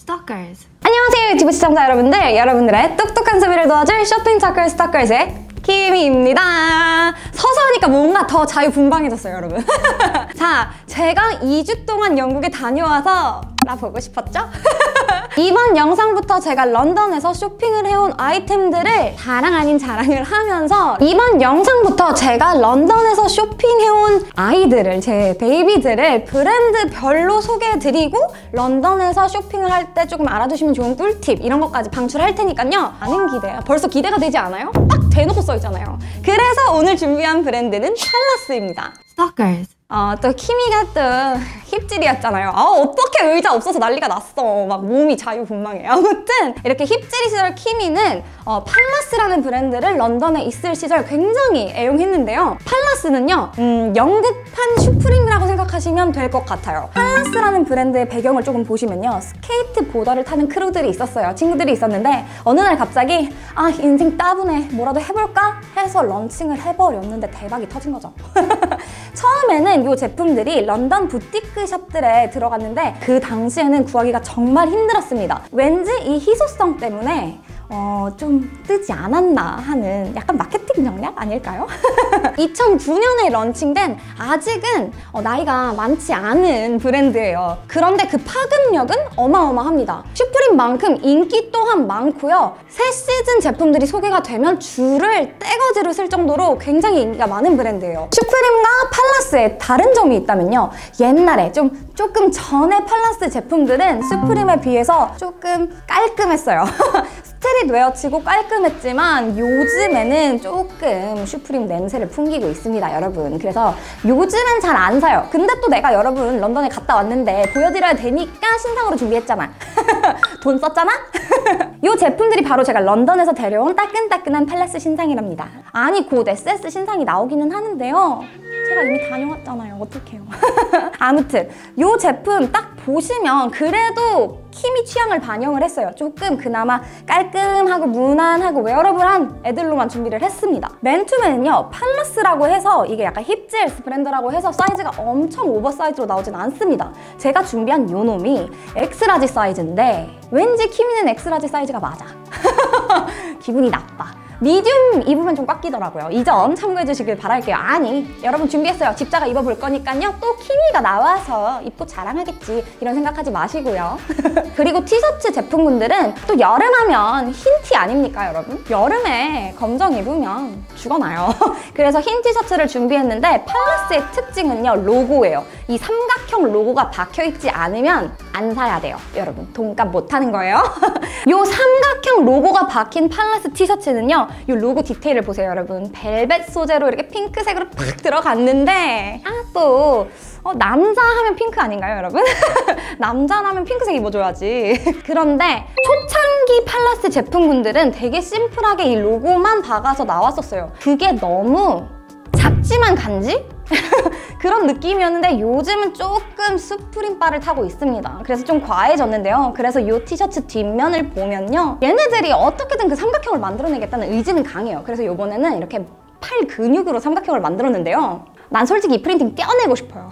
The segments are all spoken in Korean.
Stalkers. 안녕하세요 유튜브 시청자 여러분들, 여러분들의 똑똑한 소비를 도와줄 쇼핑 타클 스토커즈의 키미입니다. 서서 하니까 뭔가 더 자유분방해졌어요 여러분. 자, 제가 2주 동안 영국에 다녀와서 나 보고 싶었죠? 이번 영상부터 제가 런던에서 쇼핑을 해온 아이템들을 자랑 아닌 자랑을 하면서 이번 영상부터 제가 런던에서 쇼핑해온 아이들을, 제 베이비들을 브랜드별로 소개해드리고 런던에서 쇼핑을 할 때 조금 알아두시면 좋은 꿀팁 이런 것까지 방출할 테니까요. 많은 기대야. 벌써 기대가 되지 않아요? 딱 대놓고 써있잖아요. 그래서 오늘 준비한 브랜드는 팔라스입니다. Stalkers. 또 키미가 또 힙질이었잖아요. 어떻게 의자 없어서 난리가 났어. 막 몸이 자유분방해. 아무튼 이렇게 힙질 시절 키미는 팔라스라는 브랜드를 런던에 있을 시절 굉장히 애용했는데요. 팔라스는요, 영국판 슈프림이라고 생각하시면 될 것 같아요. 팔라스라는 브랜드의 배경을 조금 보시면요, 스케이트보더를 타는 크루들이 있었어요. 친구들이 있었는데 어느 날 갑자기 인생 따분해, 뭐라도 해볼까? 해서 런칭을 해버렸는데 대박이 터진 거죠. 처음에는 이 제품들이 런던 부티크 샵들에 들어갔는데 그 당시에는 구하기가 정말 힘들었습니다. 왠지 이 희소성 때문에 좀 뜨지 않았나 하는 약간 마케팅 전략 아닐까요? 2009년에 런칭된 아직은 나이가 많지 않은 브랜드예요. 그런데 그 파급력은 어마어마합니다. 슈프림만큼 인기 또한 많고요. 새 시즌 제품들이 소개가 되면 줄을 떼거지로 쓸 정도로 굉장히 인기가 많은 브랜드예요. 슈프림과 팔라스의 다른 점이 있다면요, 옛날에 조금 전에 팔라스 제품들은 슈프림에 비해서 조금 깔끔했어요. 스트릿 웨어치고 깔끔했지만 요즘에는 조금 슈프림 냄새를 풍기고 있습니다 여러분. 그래서 요즘은 잘 안 사요. 근데 또 내가 여러분 런던에 갔다 왔는데 보여드려야 되니까 신상으로 준비했잖아. 돈 썼잖아? 이 제품들이 바로 제가 런던에서 데려온 따끈따끈한 팔라스 신상이랍니다. 아니 곧 SS 신상이 나오기는 하는데요, 제가 이미 다녀왔잖아요. 어떡해요. 아무튼 이 제품 딱 보시면 그래도 키미 취향을 반영을 했어요. 조금 그나마 깔끔하고 무난하고 웨어러블한 애들로만 준비를 했습니다. 맨투맨은요, 팔라스라고 해서 이게 약간 힙질 브랜드라고 해서 사이즈가 엄청 오버사이즈로 나오진 않습니다. 제가 준비한 요 놈이 엑스라지 사이즈인데 왠지 키미는 엑스라지 사이즈가 맞아. 기분이 나빠. 미디움 입으면 좀 꽉 끼더라고요. 이 점 참고해 주시길 바랄게요. 아니, 여러분 준비했어요. 집자가 입어볼 거니까요. 또 키미가 나와서 입고 자랑하겠지, 이런 생각하지 마시고요. 그리고 티셔츠 제품군들은 또 여름하면 흰 티 아닙니까 여러분? 여름에 검정 입으면 죽어나요. 그래서 흰 티셔츠를 준비했는데 팔라스의 특징은요, 로고예요. 이 삼각형 로고가 박혀있지 않으면 안 사야 돼요 여러분. 돈값 못하는 거예요. 이 삼각형 로고가 박힌 팔라스 티셔츠는요, 이 로고 디테일을 보세요 여러분. 벨벳 소재로 이렇게 핑크색으로 팍 들어갔는데 또 남자 하면 핑크 아닌가요 여러분? 남자라면 핑크색 입어줘야지. 그런데 초창기 팔라스 제품군들은 되게 심플하게 이 로고만 박아서 나왔었어요. 그게 너무 작지만 간지? 그런 느낌이었는데 요즘은 조금 슈프림바를 타고 있습니다. 그래서 좀 과해졌는데요. 그래서 이 티셔츠 뒷면을 보면요, 얘네들이 어떻게든 그 삼각형을 만들어내겠다는 의지는 강해요. 그래서 이번에는 이렇게 팔 근육으로 삼각형을 만들었는데요, 난 솔직히 이 프린팅 떼어내고 싶어요.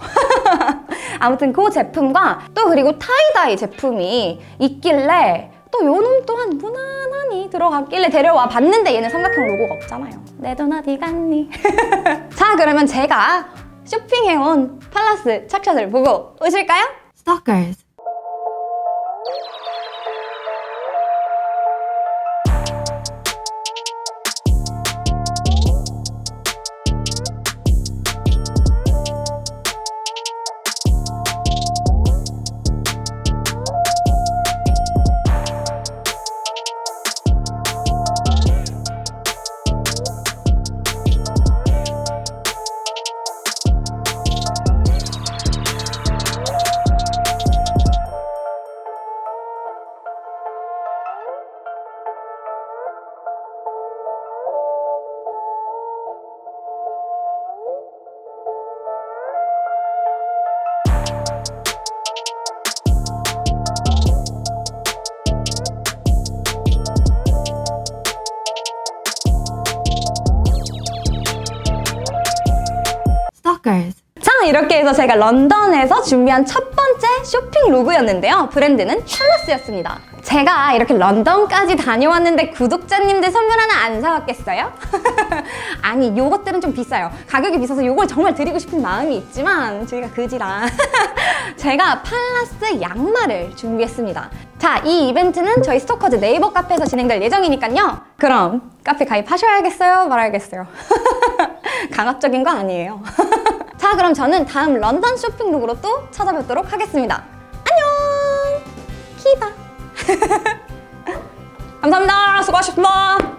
아무튼 그 제품과 또 그리고 타이다이 제품이 있길래 또 요놈 또한 무난하니 들어갔길래 데려와 봤는데 얘는 삼각형 로고가 없잖아요. 내 돈 어디 갔니? 자, 그러면 제가 쇼핑해온 팔라스 착샷을 보고 오실까요? Stalkers. Stalkers. 자, 이렇게 해서 제가 런던에서 준비한 첫 번째 쇼핑 쇼핑 로그였는데요. 브랜드는 팔라스였습니다. 제가 이렇게 런던까지 다녀왔는데 구독자님들 선물 하나 안 사왔겠어요? 아니, 요것들은 좀 비싸요. 가격이 비싸서 요걸 정말 드리고 싶은 마음이 있지만 저희가 그지라 제가 팔라스 양말을 준비했습니다. 자, 이 이벤트는 저희 스토커즈 네이버 카페에서 진행될 예정이니까요. 그럼 카페 가입하셔야겠어요? 말아야겠어요? 강압적인 거 아니에요. 자, 그럼 저는 다음 런던 쇼핑룩으로 또 찾아뵙도록 하겠습니다. 안녕! 키바! 감사합니다. 수고하셨습니다.